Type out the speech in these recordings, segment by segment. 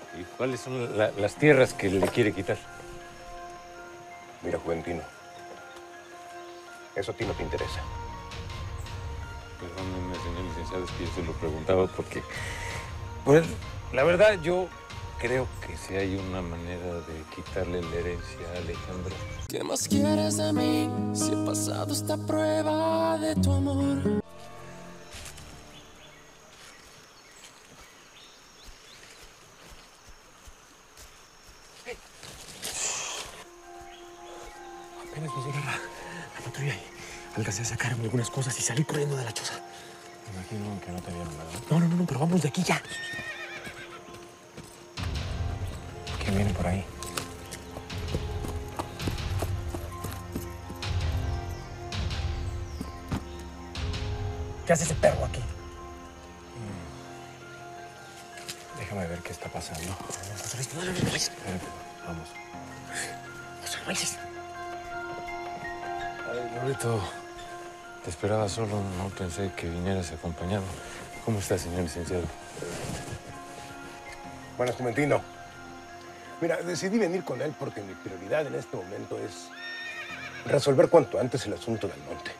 ¿Y cuáles son las tierras que le quiere quitar? Mira, Juventino, eso a ti no te interesa. Perdóneme, señor licenciado, es que yo se lo preguntaba porque, pues, la verdad, yo creo que sí hay una manera de quitarle la herencia a Alejandro. ¿Qué más quieres de mí si he pasado esta prueba de tu amor? Apenas me llega la patrulla y alcancé a sacarme algunas cosas y salí corriendo de la choza. Me imagino que no te vieron, ¿verdad? No, pero vamos de aquí ya. ¿Quién viene por ahí? ¿Qué hace ese perro aquí? Déjame ver qué está pasando. No. Espérate, vamos. José Luis. Ay, Lorito, te esperaba solo, no pensé que vinieras acompañado. ¿Cómo está, señor licenciado? Buenas, Juventino. Mira, decidí venir con él porque mi prioridad en este momento es resolver cuanto antes el asunto del monte.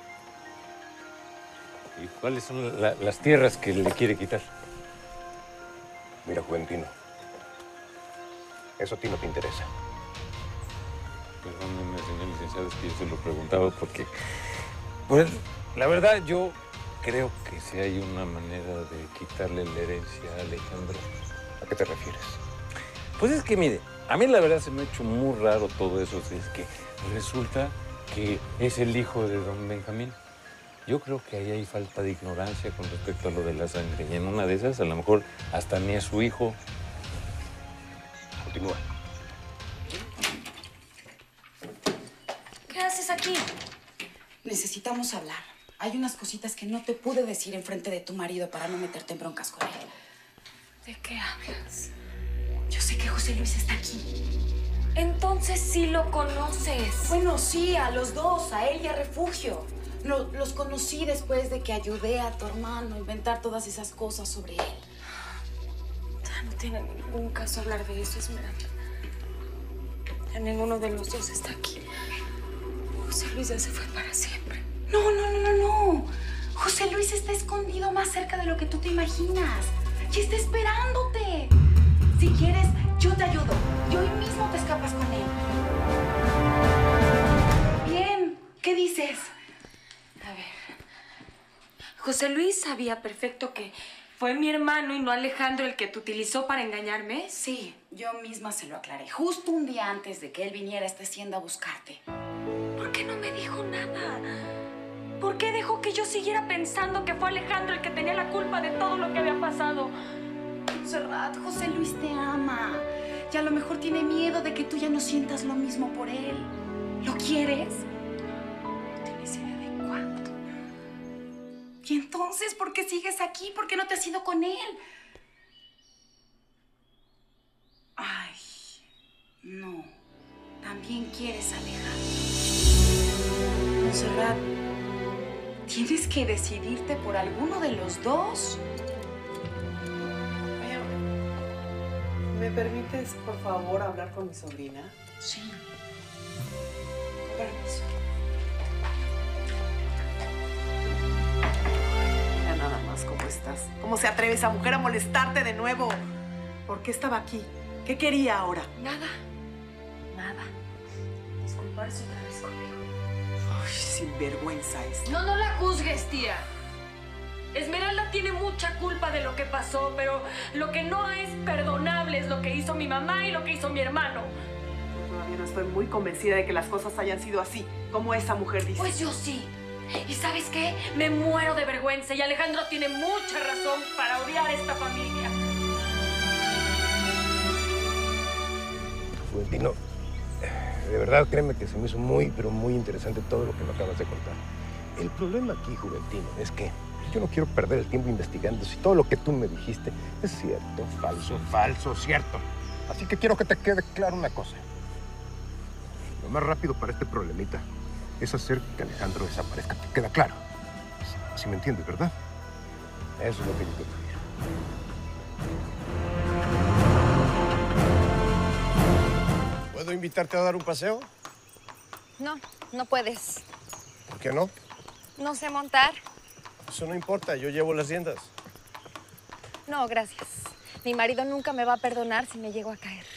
¿Y cuáles son las tierras que le quiere quitar? Mira, Juventino, eso a ti no te interesa. Perdóneme, señor licenciado, es que yo se lo preguntaba porque, pues, la verdad, yo creo que sí hay una manera de quitarle la herencia a Alejandro. ¿A qué te refieres? Pues es que, mire, a mí la verdad se me ha hecho muy raro todo eso. Es que resulta que es el hijo de don Benjamín. Yo creo que ahí hay falta de ignorancia con respecto a lo de la sangre. Y en una de esas, a lo mejor, hasta ni es su hijo. Continúa. ¿Qué haces aquí? Necesitamos hablar. Hay unas cositas que no te pude decir enfrente de tu marido para no meterte en broncas con él. ¿De qué hablas? Yo sé que José Luis está aquí. Entonces sí lo conoces. Bueno, sí, a los dos, a él y a Refugio. Los conocí después de que ayudé a tu hermano a inventar todas esas cosas sobre él. Ya no tiene ningún caso hablar de eso, Esmeralda. Ya ninguno de los dos está aquí. José Luis ya se fue para siempre. No. José Luis está escondido más cerca de lo que tú te imaginas. Y está esperándote. Si quieres, yo te ayudo. Y hoy mismo te escapas con él. Bien, ¿qué dices? A ver, José Luis sabía perfecto que fue mi hermano y no Alejandro el que te utilizó para engañarme. Sí, yo misma se lo aclaré. Justo un día antes de que él viniera a esta hacienda a buscarte. ¿Por qué no me dijo nada? ¿Por qué dejó que yo siguiera pensando que fue Alejandro el que tenía la culpa de todo lo que había pasado? Montserrat, José Luis te ama. Y a lo mejor tiene miedo de que tú ya no sientas lo mismo por él. ¿Lo quieres? No tienes idea de cuánto. ¿Y entonces por qué sigues aquí? ¿Por qué no te has ido con él? Ay, no. También quieres a Alejandro. Montserrat, tienes que decidirte por alguno de los dos. Oye, ¿me permites, por favor, hablar con mi sobrina? Sí. Permiso. Mira nada más cómo estás. ¿Cómo se atreve esa mujer a molestarte de nuevo? ¿Por qué estaba aquí? ¿Qué quería ahora? Nada. Disculparse otra vez conmigo. Ay, sinvergüenza es. No la juzgues, tía. Esmeralda tiene mucha culpa de lo que pasó, pero lo que no es perdonable es lo que hizo mi mamá y lo que hizo mi hermano. Yo todavía no estoy muy convencida de que las cosas hayan sido así, como esa mujer dice. Pues yo sí. ¿Y sabes qué? Me muero de vergüenza y Alejandro tiene mucha razón para odiar a esta familia. Juventino, de verdad, créeme que se me hizo muy, pero muy interesante todo lo que me acabas de contar. El problema aquí, Juventino, es que yo no quiero perder el tiempo investigando si todo lo que tú me dijiste es cierto, falso, cierto. Así que quiero que te quede claro una cosa. Lo más rápido para este problemita es hacer que Alejandro desaparezca. ¿Te queda claro? ¿Sí me entiendes, verdad? Eso es lo que yo te pido. ¿Puedo invitarte a dar un paseo? No, no puedes. ¿Por qué no? No sé montar. Eso no importa, yo llevo las riendas. No, gracias. Mi marido nunca me va a perdonar si me llego a caer.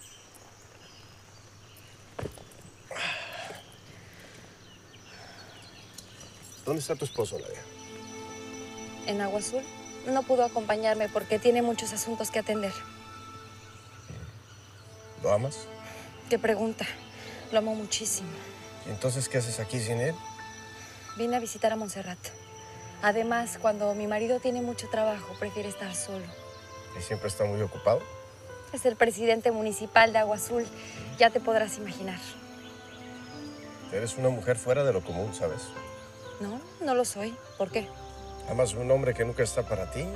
¿Dónde está tu esposo, Nadia? En Agua Azul. No pudo acompañarme porque tiene muchos asuntos que atender. ¿Lo amas? ¿Qué pregunta? Lo amo muchísimo. ¿Y entonces qué haces aquí sin él? Vine a visitar a Montserrat. Además, cuando mi marido tiene mucho trabajo, prefiere estar solo. ¿Y siempre está muy ocupado? Es el presidente municipal de Agua Azul. Ya te podrás imaginar. Eres una mujer fuera de lo común, ¿sabes? No, no lo soy. ¿Por qué? ¿Amas a un hombre que nunca está para ti?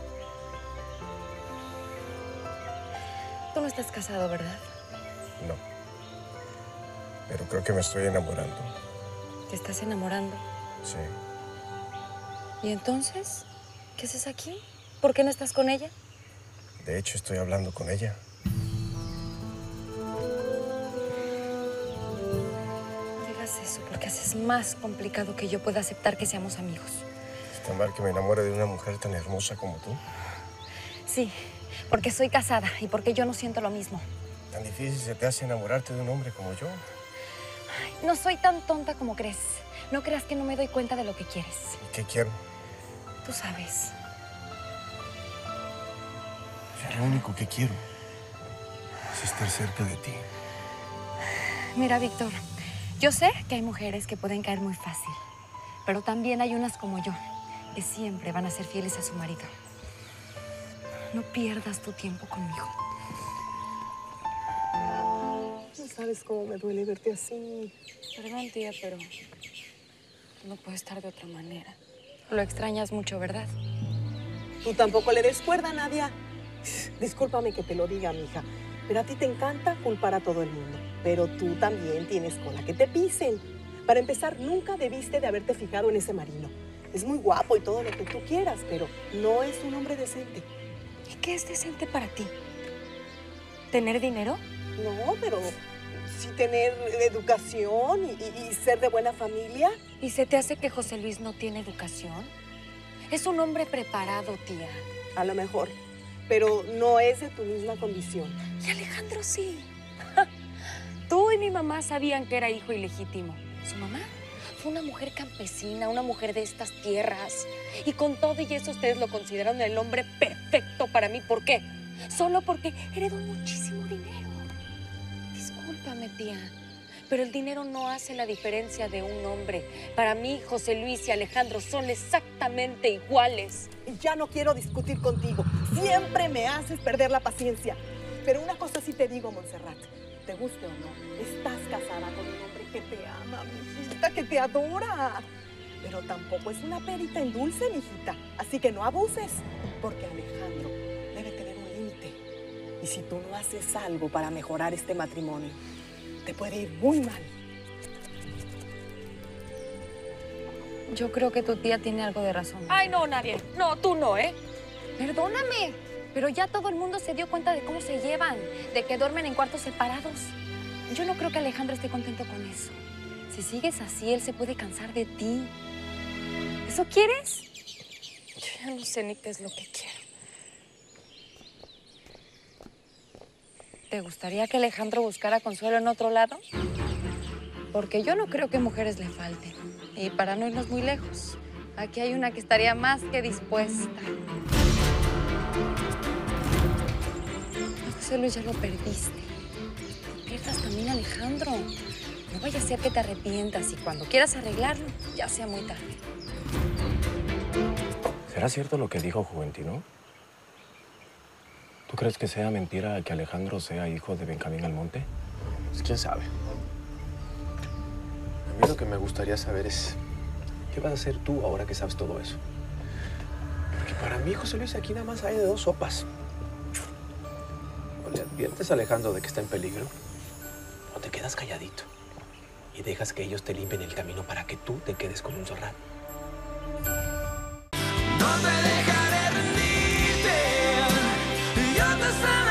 Tú no estás casado, ¿verdad? No. Pero creo que me estoy enamorando. ¿Te estás enamorando? Sí. ¿Y entonces? ¿Qué haces aquí? ¿Por qué no estás con ella? De hecho, estoy hablando con ella. No digas eso, porque haces más complicado que yo pueda aceptar que seamos amigos. ¿Es tan mal que me enamore de una mujer tan hermosa como tú? Sí, porque soy casada y porque yo no siento lo mismo. ¿Tan difícil se te hace enamorarte de un hombre como yo? Ay, no soy tan tonta como crees. No creas que no me doy cuenta de lo que quieres. ¿Y qué quiero? Tú sabes. Lo único que quiero es estar cerca de ti. Mira, Víctor, yo sé que hay mujeres que pueden caer muy fácil, pero también hay unas como yo, que siempre van a ser fieles a su marido. No pierdas tu tiempo conmigo. No sabes cómo me duele verte así. Perdón, tía, pero no puede estar de otra manera. Lo extrañas mucho, ¿verdad? Tú tampoco le des cuerda a Nadia. Discúlpame que te lo diga, mija, pero a ti te encanta culpar a todo el mundo. Pero tú también tienes cola que te pisen. Para empezar, nunca debiste de haberte fijado en ese marino. Es muy guapo y todo lo que tú quieras, pero no es un hombre decente. ¿Y qué es decente para ti? ¿Tener dinero? No, pero sí tener educación y ser de buena familia. ¿Y se te hace que José Luis no tiene educación? Es un hombre preparado, tía. A lo mejor, pero no es de tu misma condición. Y Alejandro sí. Tú y mi mamá sabían que era hijo ilegítimo. Su mamá fue una mujer campesina, una mujer de estas tierras. Y con todo y eso ustedes lo consideraron el hombre perfecto para mí. ¿Por qué? Solo porque heredó muchísimo dinero. Discúlpame, tía, pero el dinero no hace la diferencia de un hombre. Para mí, José Luis y Alejandro son exactamente iguales. Ya no quiero discutir contigo. Siempre me haces perder la paciencia. Pero una cosa sí te digo, Montserrat. Te guste o no, estás casada con un hombre que te ama, mijita, que te adora. Pero tampoco es una perita en dulce, mijita. Así que no abuses, porque Alejandro debe tener un límite. Y si tú no haces algo para mejorar este matrimonio, te puede ir muy mal. Yo creo que tu tía tiene algo de razón. Ay, no, nadie. No, tú no, ¿eh? Perdóname, pero ya todo el mundo se dio cuenta de cómo se llevan, de que duermen en cuartos separados. Yo no creo que Alejandro esté contento con eso. Si sigues así, él se puede cansar de ti. ¿Eso quieres? Yo ya no sé ni qué es lo que quiero. ¿Te gustaría que Alejandro buscara consuelo en otro lado? Porque yo no creo que mujeres le falten. Y para no irnos muy lejos, aquí hay una que estaría más que dispuesta. José Luis, ya lo perdiste. No pierdas también a Alejandro. No vaya a ser que te arrepientas y cuando quieras arreglarlo, ya sea muy tarde. ¿Será cierto lo que dijo Juventino? ¿Tú crees que sea mentira que Alejandro sea hijo de Benjamín Almonte? Pues quién sabe. A mí lo que me gustaría saber es qué vas a hacer tú ahora que sabes todo eso. Porque para mí, José Luis, aquí nada más hay de dos sopas. O le adviertes a Alejandro de que está en peligro, o te quedas calladito y dejas que ellos te limpien el camino para que tú te quedes con Montserrat. No te dejaré rendirte, yo te